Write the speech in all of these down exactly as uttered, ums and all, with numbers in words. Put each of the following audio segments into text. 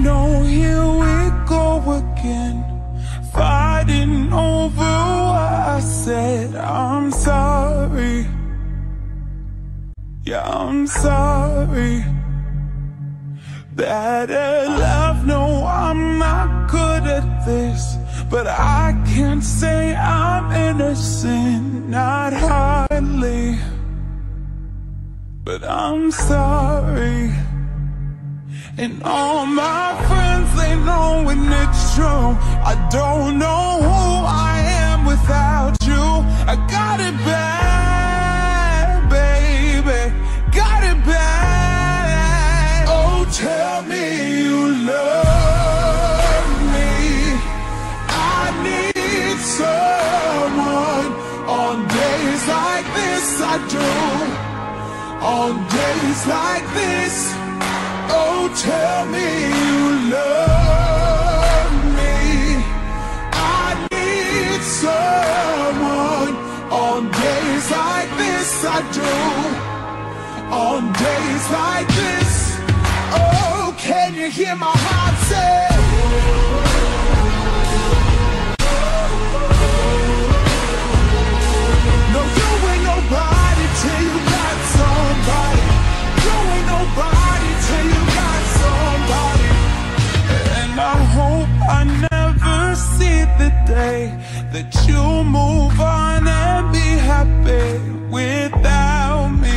know, here we go again, fighting over what I said. I'm sorry, yeah, I'm sorry. Bad at love, no, I'm not good at this, but I can't say I'm innocent, not hardly. But I'm sorry. And all my friends, they know when it's true. I don't know who I am without you. I got it bad, baby, got it bad. Oh, tell me you love me. I need someone. On days like this I do. On days like this, oh, tell me you love me. I need someone. On days like this I do. On days like this, oh, can you hear my heart say? No, you ain't nobody till you got somebody. You ain't nobody till you got somebody. And I hope I never see the day that you move on and be happy without me,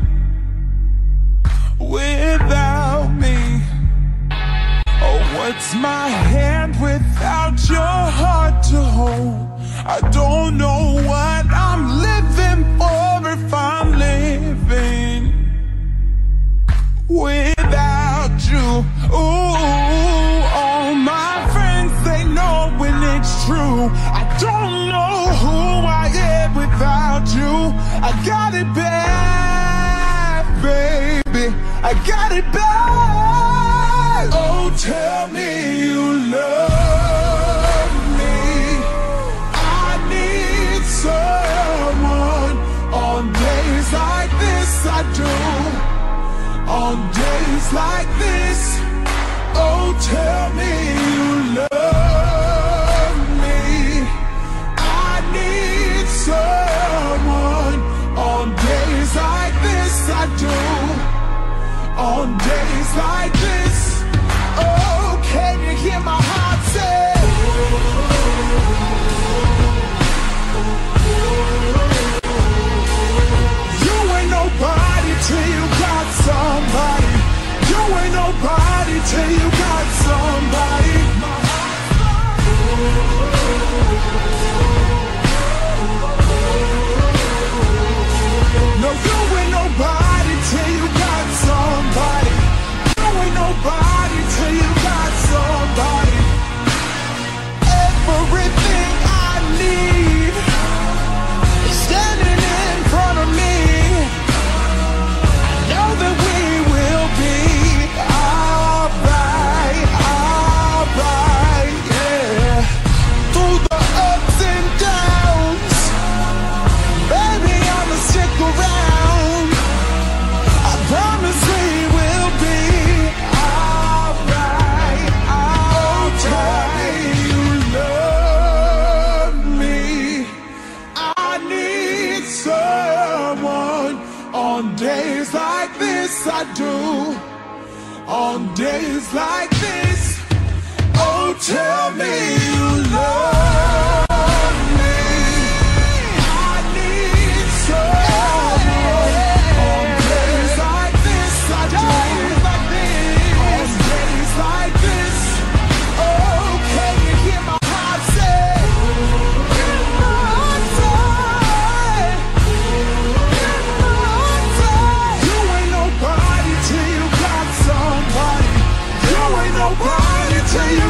without me. Oh, what's my hand without your heart to hold? I don't know what I'm living for if I'm living without you. Ooh, all my friends, they know when it's true. I don't know who I am without you. I got it bad, baby, I got it bad. Oh, tell me you love me. I need someone. On days like this I do. On days like this, oh, tell me you love me. I need someone. On days like this I do. On days like this, oh, can you hear my heart say? You ain't nobody till you got somebody. You ain't nobody till you got somebody. No, you ain't nobody till you got somebody. You ain't nobody till you got somebody. Everything I need is standing in front of me. Know that we will be alright, alright, yeah. Through the ups and downs, baby, I'ma stick around. I promise we will be alright, alright. You love me. I need someone. On days like this I do. On days like this, oh, tell me you love me. I need someone. On days like this I do. On days like this, oh, can you hear my heart say? Hear my heart say. Hear my heart say. You ain't nobody till you got somebody. You ain't nobody till you